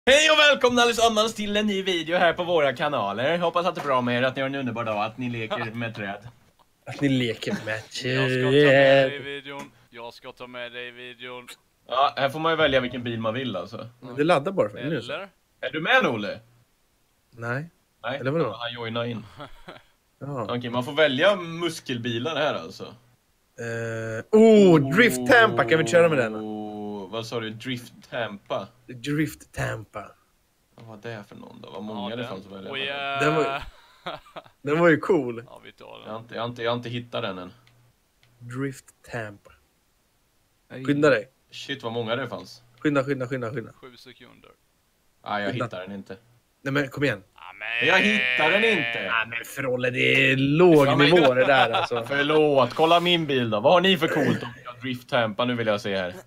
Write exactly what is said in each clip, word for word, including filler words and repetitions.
Hej och välkomna allesammans till en ny video här på våra kanaler. Hoppas att det är bra med er, att ni har en underbar dag, att ni leker med träd. Att ni leker med träd. Jag ska ta med dig i videon. Jag ska ta med dig i videon. Ja, här får man ju välja vilken bil man vill alltså. Det laddar bara för mig nu. Eller? Är du med, Olle? Nej. Nej, Eller vadå? han joinar in. Ja. Okej, man får välja muskelbilar här alltså. Eh, oh, Drift Tampa, kan vi köra med den? Oh, vad sa du? Drift Tampa? Drift Tampa. Vad var det för någon då? Vad många Ja, det den. fanns att välja Och mellan. ja. Den var- Den var ju cool. Ja, vi tar Jag har den. inte, jag har inte, jag har inte hittat den än. Drift Tampa. Skynda dig. Shit, vad många det fanns. Skynda, skynda, skynda, skynda. Sju sekunder. Nej, jag Skynda. hittar den inte. Nej men kom igen. Ja, men... Jag hittar den inte! Nej men Frolle, det är låg Ja, men- nivå det där alltså. Förlåt, kolla min bil då. Vad har ni för coolt? Drift Tampa, nu vill jag se här.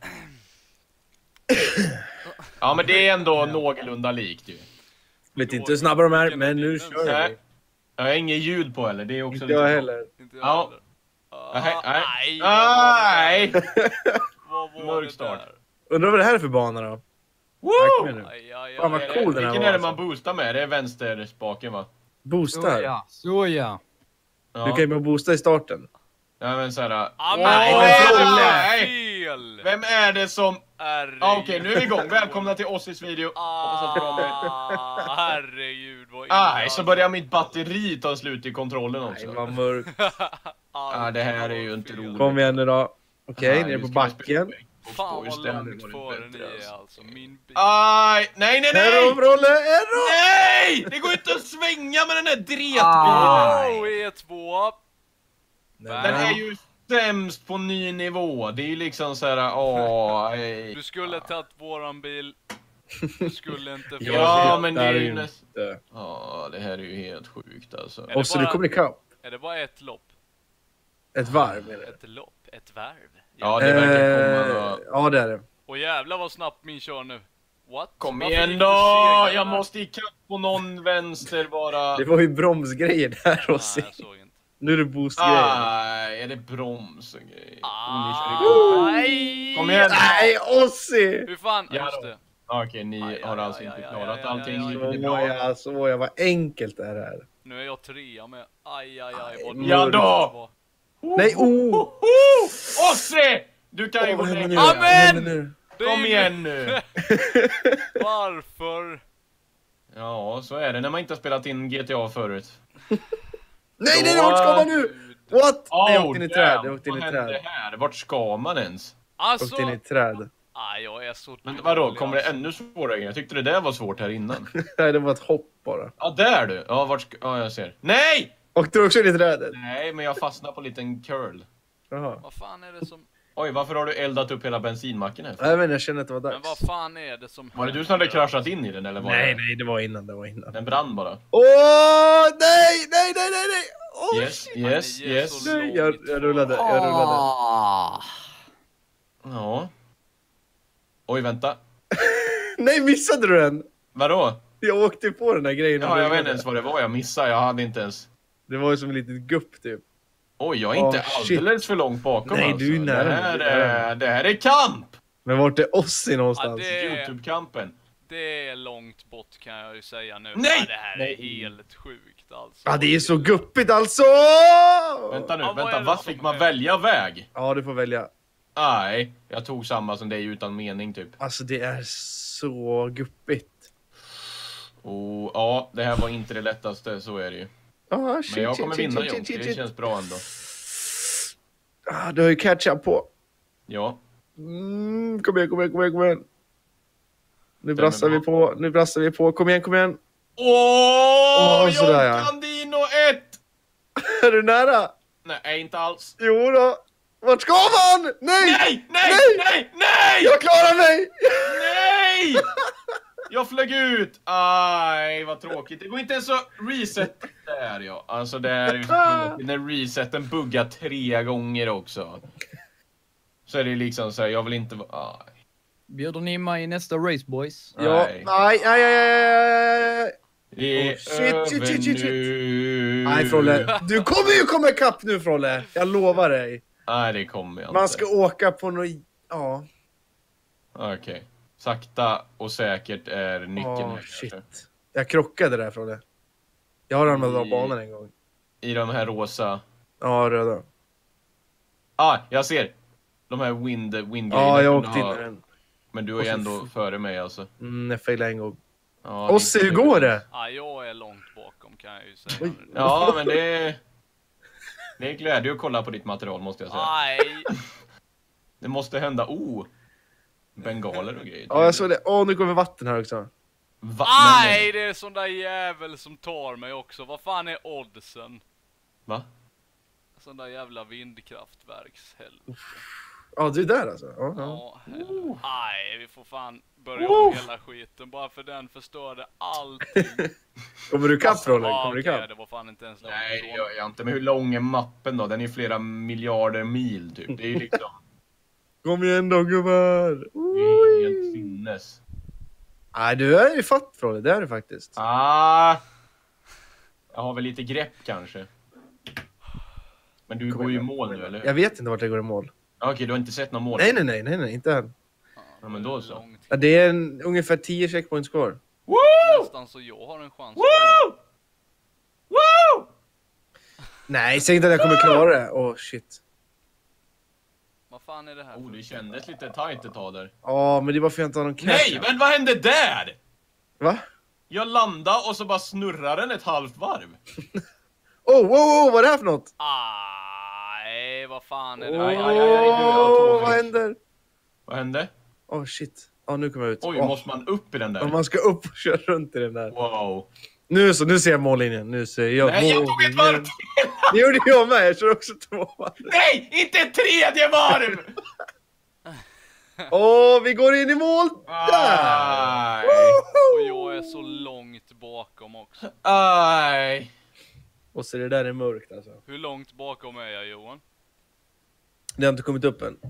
Ja, men det är ändå någorlunda likt ju. Vet inte hur snabba de är, men nu kör Nej. vi. Jag har inget ljud på heller, det är också Inte lite... jag heller. Inte jag Ja. heller. Nej, nej. Nej! Nej! Vad var Mörk det start. där? Undrar vad det här är för bana då? Woo! Kom igen nu. Aj, aj, Fan, vad aj, cool aj. den här Vilken var, är det man alltså. boostar med? Det är vänsterspaken va? Boostar. ja. Så ja. Ja. Du kan ju bara boosta i starten. Ja men såhär... Ja, Åh, men Nej, vad är det nej! för fel? Vem är det som... Herregud. Ah, Okej, nu är vi igång. Välkomna till Ossis video. Hoppas att det var med. Ah, herregud vad Nej, så börjar mitt batteri ta slut i kontrollen Nej, också. vad mörkt. Ja, det här är ju inte roligt. Kom igen nu då. Okej, Nej, nere nu på ska vi backen. spela. Fan vad Istället långt var det före ni bättre, är alltså. alltså. Min bil. Aj! Nej, nej, Error, nej! Frolle, error! Nej! Det går inte att svänga med den här dretbilen! Ah. Oh, E två. Den är ju sämst på ny nivå. Det är ju liksom såhär, åh... nej. Du skulle tagit våran bil. Du skulle inte få... Ja, men det är ju inte. näst... Ja, det här är ju helt sjukt alltså. Är det Och så du bara- kommer ikapp. Är det bara ett lopp? Ett varv menar jag. Ett lopp? Ett varv? Ja, det verkar komma Eh, då. ja, det är det. Och jävlar vad snabbt min kör nu. What? Kom Varför igen gick då! det segare Jag där? måste ikapp på någon vänster bara. Det var ju bromsgrejer där, Rossi. Nej, jag såg inte. Nu är det boostgrejer. Nej, är det broms och grejer? Ah, Oh, ni kör igång. nej! Kom igen! Nej, Ossi! Hur fan? Ja Just då. det. Okej, ni Aj, har aj, alltså aj, inte aj, klarat aj, allting. aj, aj. Det är Så bra. ja, så ja, vad enkelt det här är. Nu är jag trea med. Aj, aj, aj. Vad Nej, ja dåligt då! det var. Nej, oh! Ossi! Du kan ju Åh, gå vad händer nu? längre. Vad händer Amen! nu? Det är Kom ju- igen nu! Varför? Ja, så är det när man inte har spelat in G T A förut. Nej, nej, vart ska man nu? What? Nej, jag åkte in i träd, jag åkte in i Vad hände träd. här? Vart ska man ens? Jag Alltså... åkte in i träd. Aj, jag är så Men dålig, vadå, kommer det alltså. ännu svårare? Jag tyckte det där var svårt här innan. Nej, det var ett hopp bara. Ja, där du! Ja, vart ska... Ja, jag ser. Nej! Åkte du också in i trädet? Nej, men jag fastnar på en liten curl. Jaha. Vad fan är det som... Oj, varför har du eldat upp hela bensinmacken här? Nej, men jag känner att det var Men dags. vad fan är det som... Var det du som hade kraschat in i den eller var Nej, det... nej, det var innan, det var innan. Den brann bara. Åh, nej, nej, nej, nej, nej! Åh, Yes, shit. yes, Ni är yes. så Nej, jag, jag rullade, jag rullade. Ah. Ja. Oj, vänta. Nej, missade du den? Vadå? Jag åkte på den där grejen. och Ja, jag vet rullade. inte ens vad det var jag missade. Jag hade inte ens... Det var ju som ett litet gupp typ. Oj, jag är inte Åh, shit. alldeles för långt bakom Nej, alltså. du är nära. Det här Du är nära. är, det här är kamp! Men vart är Ossi någonstans? Ja, det- Youtube-kampen. Det är långt bort kan jag ju säga nu. Nej! Ja, det här är Nej. helt sjukt alltså. Ja, det är så guppigt alltså! Vänta nu, Ja, vad är vänta. det Vad som fick man händer? välja väg? Ja, du får välja. Nej, jag tog samma som dig utan mening typ. Alltså, det är så guppigt. Och ja, det här var inte det lättaste, så är det ju. Ah, shit, Men jag shit, kommer shit, vinna, shit, Jon. shit, Det shit. känns bra ändå. Ah, du har ju catch-up på. Ja. Mm, kom igen, kom igen, kom igen, kom igen. Nu Stämmer brassar vi bra. på, nu brassar vi på. Kom igen, kom igen. Åh, Åh, sådär, ja. Jon Candino ett! Är du nära? Nej, inte alls. Jo då. Vart ska man? Nej! Nej, nej, Nej! nej, nej! Jag klarar mig! Nej! Jag flög ut! Aj, vad tråkigt. Det går inte ens att reset. Där ja. Alltså det är ju så tråkigt när reseten buggar tre gånger också. Så är det liksom så här, jag vill inte vara... Aj. Bjuder ni mig i nästa race boys? Ja, Nej. nej, nej, nej, nej, nej. Det är Oh, shit, shit, shit, shit, shit. nu. Nej, Frolle. Du kommer ju komma ikapp nu, Frolle. Jag lovar dig. Nej, det kommer jag inte. Man ska åka på något... Ja. Okej. sakta och säkert är nyckeln. Åh, här, shit. kanske. Jag krockade där från det. Jag har ramlat av I- banan en gång. I de här rosa. Ja, röda. Ah, jag ser! De här wind, wind Ja, jag kunde åkte in ha- i den. Men du är ju ändå före mig alltså. Mm, jag failade en gång. Ja, Ossi, det- hur går det? Ja, jag är långt bakom kan jag ju säga. Oj. Ja, men det är... Det är glädje att kolla på ditt material måste jag säga. Nej! Det måste hända. Oh! Bengaler och grejer. Ja, jag såg det. Åh, nu kommer vatten här också. Va? Nej, det är sån där jävel som tar mig också. Vad fan är oddsen? Va? Sån där jävla vindkraftverkshelvete. Ja, du är där alltså? Ja, ja. Ja, helvete. Nej, vi får fan börja om hela skiten. Bara för den förstörde allting. Kommer du ikapp, Rolle? Ja, Kommer du okej, ikapp? det var fan inte ens långt Nej, det ifrån. gör jag inte. Men hur lång är mappen då? Den är flera miljarder mil typ. Det är ju liksom... Kom igen då, gubbar! Det är helt sinnes. Nej, du är ju fatt, Rolle. Det är du faktiskt. Ah! Jag har väl lite grepp kanske. Men du Kom går ju i igen, mål kom nu, igen. eller? Jag vet inte vart jag går i mål. Okej, du har inte sett någon mål? Nej, nej, nej, nej, nej, inte än. Ja, men då så. Långt. Ja, det är en, ungefär tio checkpoints kvar. Woo! Nästan så jag har en chans. Woo! Woo! Nej, säg inte att jag kommer klara det. Åh, oh, shit. Vad fan är det här Oh, för- det kändes lite tajt ett tag där. Ja, men det är bara för att jag inte har någon cash. Nej, men vad hände där? Va? Jag landade och så bara snurrar den ett halvt varv. Oh, wow, wow, vad är det här för något? Nej, vad fan är det? Åh, Aj, aj, aj, aj, nu är jag tågig. vad händer? Vad hände? Åh, oh, shit. Ja, nu kommer jag ut. Oj, Åh, måste man upp i den om där? man ska upp och köra runt i den där. Wow. Nu så, nu ser jag mållinjen. Nu ser jag Nej, jag tog ett varv mållinjen. till! Det gjorde jag med. Jag kör också två varv. Nej, inte ett tredje varv! Åh, vi går in i mål! Aj. Och jag är så långt bakom också. Aj. Och så det där är mörkt alltså. Hur långt bakom är jag, Johan? Det har inte kommit upp än.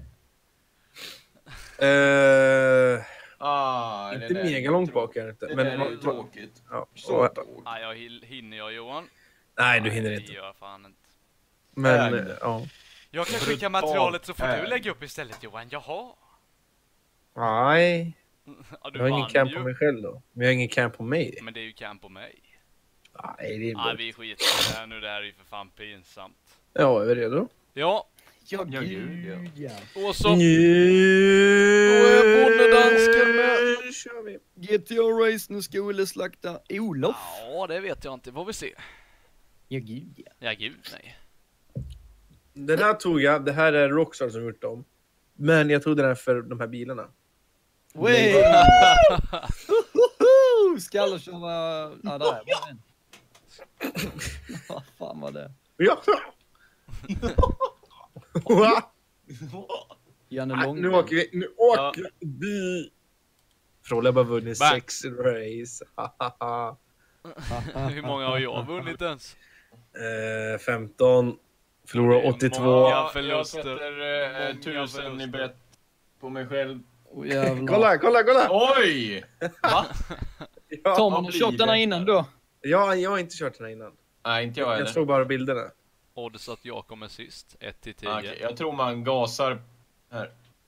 Uh, Aj, inte det där är mega långt tråkigt. bak är det inte. Det Men, där är ju tråkigt. ja, Så och- tråkigt. Nej, jag hill- hinner jag, Johan? nej, du hinner Det inte. gör jag fan inte. Men, Ägd. eh, ja. Jag kan Får du skicka ta- materialet så får äh. du lägga upp istället, Johan. Jaha. Nej, Ja, du jag har ingen vann camp ju. på mig själv då. Men jag har ingen camp på mig. Men det är ju camp på mig. Nej, det är Nej, mörkt. vi skiter i det här nu. Det här är ju för fan pinsamt. Ja, är vi redo? Ja, Ja, Ja, gud ja. och så... Nu är bondedansken med. kör vi. G T A-race, nu ska Olle slakta Olof. Ja, det vet jag inte. Får vi se. Ja, gud ja. Ja, gud nej. Den här tog jag. Det här är Rockstar som gjort dem. Men jag tog den här för de här bilarna. Wey! Ska köra... Ja, där var den. Vad fan var det? Ja. Janne Nej, Lång. nu åker vi. Nu åker vi. Frolle har bara vunnit Bang. sex race. Hur många har jag vunnit ens? eh, femton. Förlorar åttiotvå. Många Ja, jag förluster. sätter eh, Många tusen i förluster. bett på mig själv. Oh, jävlar. Kolla, kolla, kolla! Oj! Va? Ja, Tar man vad och blir shotarna det? innan då? ja, jag har inte kört den här innan. Nej, inte jag Jag heller. såg bara bilderna. Odds att jag kommer sist. ett till tio. Ah, okej, jag tror man gasar här.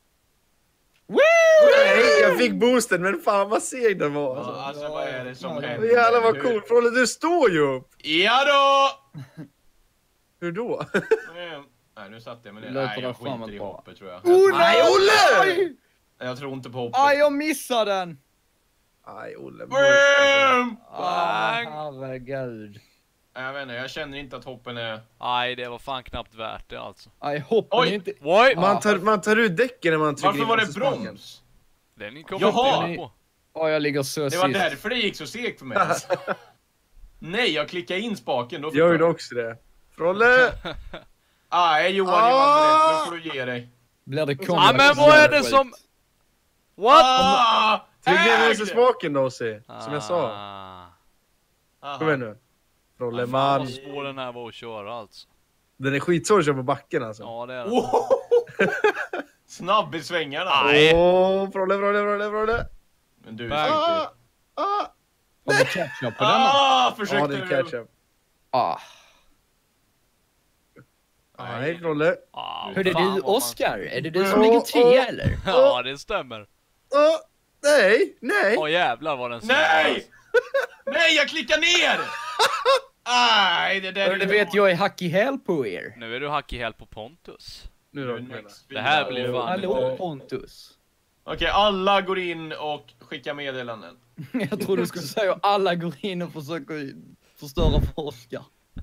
Nej, jag fick boosten, men fan vad seg den var. Ja, Alltså. alltså vad är det som Ja, händer? Jävlar vad Hur- cool. Frolle, du står ju upp. Ja då! Hur då? Eh, Nej, nu satt jag med det. Löper Nej, där jag framåt skiter i bara. hoppet tror jag. Nej, Olle! Jag tror inte på hoppet. Aj, jag missade den! Aj, Olle. Boom! Ah, Bang! herregud. Jag vet inte, jag känner inte att hoppen är... Nej, det var fan knappt värt det alltså. Aj, hoppen Oj! är inte... Oj! Man tar, man tar ut däcken när man trycker Varför in var det bromsspaken. broms? Den kom Jaha! inte jag på. Åh, jag ligger så Det var sist. därför det gick så segt för mig. Alltså. Nej, jag klickade in spaken. Då Jag gjorde också det. Frolle! Nej, Johan, Ah! Johan, nu får du ge dig. Blir det Ja, komma? men vad är det som... What? Ah! Tryck ner Ägd! vänsterspaken då, Ossi. Som jag sa. Ah. Aha. Kom igen nu. Frolle, Fan man. vad svår den här var att köra alltså. Den är skitsvår att köra på backen alltså. Ja, det är den. Oh! Snabb i svängarna. Nej. Åh, Frolle, Frolle, Frolle, Frolle. Men du är Bang. så Ah, ah, Har vi catch-up på denna? Ah, ja, försökte det är du? catch-up. Ah. Nej, Frolle. Ah, Hörde fan du, vad man- Oscar? Är det du som Åh, ligger åh. tre eller? Ja, det stämmer. Åh, Nej, nej. Åh jävlar vad den ser. Nej! Nej, jag klickar ner! Aj, det där Och det vet jag är hack i häl på er. Nu är du hack i häl på Pontus. Nu då. Det här blir fan... Hallå Pontus. Okej, alla går in och skickar meddelanden. Jag tror du skulle säga att alla går in och försöker förstöra för Oskar.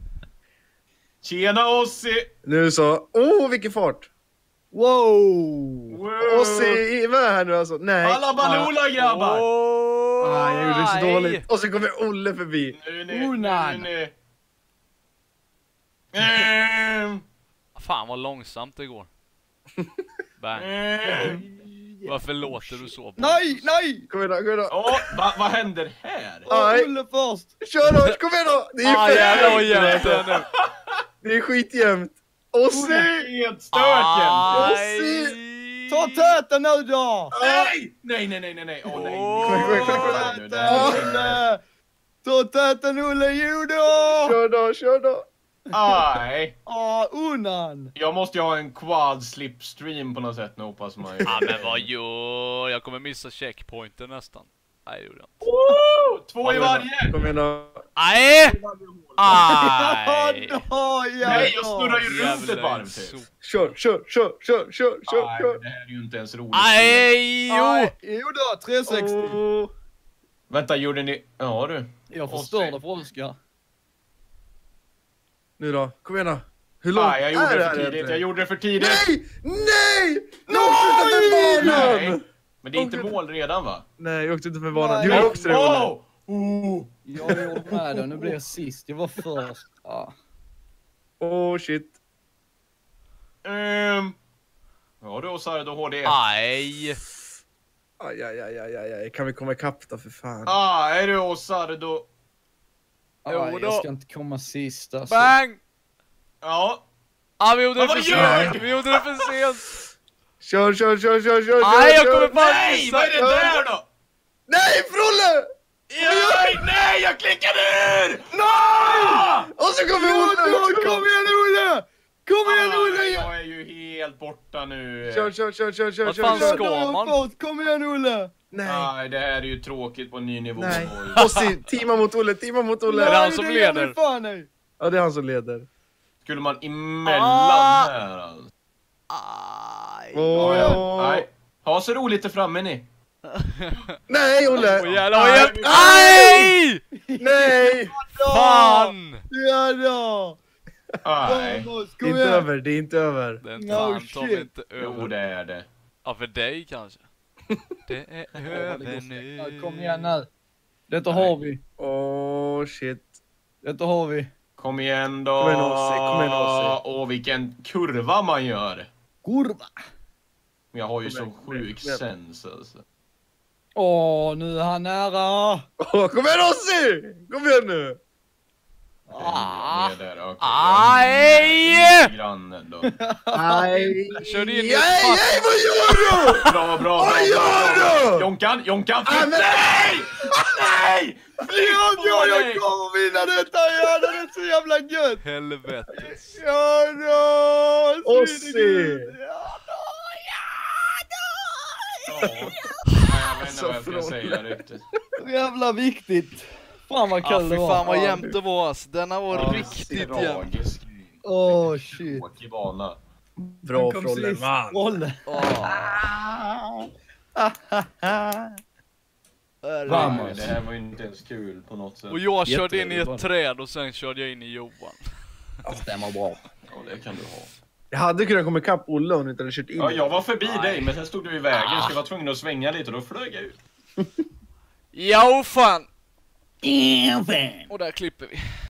Tjena Ossi! Nu så. Åh, oh, vilken fart. Wow! Wow. Ossi är med här nu alltså. Nej. Alla Baloola grabbar! Åh, Ah, jag gjorde det så nej. dåligt. Och så kommer Olle förbi. Nu, nu, Onan. nu, nu. Ehm, Fan vad långsamt det går. Bang. ehm. Varför låter du så? Nej, nej! Kom igen då, kom igen då. Åh, va, vad händer här? Aj. Olle först! Kör då, kom igen då. Det är Ah fett. jävlar vad jämnt det är nu. Det är skitjämnt. Ossi! Helt stöken! Ossi! Ta täten nu då! Nej! Nej, nej, nej, nej, nej. Åh nej. Åh, kom igen, kom igen, kom igen. Det där är- Ta täten Olle, jo då! Kör då, kör då. Aj. Ah, undan! Jag måste ju ha en quad slipstream på något sätt nu, hoppas man ju. Ja men vad gör jag? kommer missa checkpointen nästan. Nej det gjorde jag inte. Woo! Två i varje! Kom igen då. Nej! Ja, Aj! då, ja, Nej, jag då. snurrar ju runt ett Jävla varv sop. typ. Kör, kör, kör, kör, kör, kör, Nej, kör. det här är ju inte ens roligt. Aj! Jo! Aj, jo då, trehundrasextio. Åh. Vänta, gjorde ni... Ja du. Jag förstörde för Oskar. Nu då, kom igen då. Hur långt Nej, jag gjorde är det här för tidigt. egentligen? Jag gjorde det för tidigt. Nej! Nej! Jag åkte inte för Nej. banan! Men det är inte mål redan va? Nej, jag åkte inte för banan. Nej. Du gjorde också det, Olle. Oh! Oh! Jag gjorde med det, nu blev jag sist. Jag var först. Ja. Åh, shit. Um. Ja du, Sardo H D. Aj! Aj, aj, aj, aj, aj, aj. Kan vi komma ikapp då, för fan? Ah, är du och Sardo? Aj, Jo då. jag ska inte komma sist alltså. Bang! Ja. Ah, vi gjorde det Men för vad gör sent! Vi gjorde det för sent! Kör, kör, kör, kör, kör, Nej, kör, jag kör. kommer fan Nej, missa! vad är det där då? Nej, Frolle! Nej, nej, jag klickade ur! Nej! Och så kommer Jo Olle! då, kom igen Olle! Kom igen Olle! Jag är ju helt borta nu. Kör, kör, kör, kör, kör, Vad kör, fan kör. ska man? Först. Kom igen Olle! Nej, Nej, det här är ju tråkigt på en ny nivå. nej. Oj. Ossi, teama mot Olle, teama mot Är det Olle. han som det gör leder? vi fan nu. Ja, det är han som leder. Skulle man emellan Ah! här alltså? Aj! Åh, Ja, nej. Ha så roligt där framme ni. Nej, Olle! Åh jävlar vad hjälp! Nej. Aj! Nej! Fan! Ja då! Nej. Vamos, Det är kom inte igen! över, det är inte över. Den No fan tar shit. inte Jo, över. det är det. Ja, för dig kanske. Det är Ja, det över går nu. fett. Kom igen nu. Detta har vi. Åh, shit. Detta har vi. Kom igen då. Kom igen, Ossi, kom igen, Ossi. Åh, vilken kurva man gör. Kurva. Men jag har ju Kom så igen, kom igen, sjuk kom igen. sens alltså. Åh, nu är han nära. Åh, kom igen, Ossi! Kom igen nu! Ah. Ner där, okej. Aj! Lite grann ändå. Nej! Körde in i Nej, ett fast- nej, vad gör du? Bra, bra, bra. Vad gör bra. du? Jonkan, Jonkan, Ah, flytt! men- Nej! Nej! Ja, Flytt ja, på jag dig! kommer vinna detta! Ja, det är så jävla gött! Helvete. Ja då! Ossi! Ja då! Ja. Nej, jag vet inte Så vad jag ska från- säga riktigt. Så jävla viktigt! Fan vad Ja, kul fy det var! fan vad jämnt det var ass. Denna var Ja, riktigt jämnt. tragisk. Åh, shit. Tråkig bana. Bra, Kom Frolle, sist. man. Rolle. Åh. Nej, Vamos. det här var ju inte ens kul på något sätt. Och jag körde in i Jätteroligt var ett det. träd och sen körde jag in i Johan. Stämmer bra. Ja, det kan du ha. Jag hade kunnat komma ikapp Olle om du inte hade kört in. Ja, jag var förbi dig, men sen stod du i vägen Ah. så jag var tvungen att svänga lite och då flög jag ut. Ja fan! Och där klipper vi.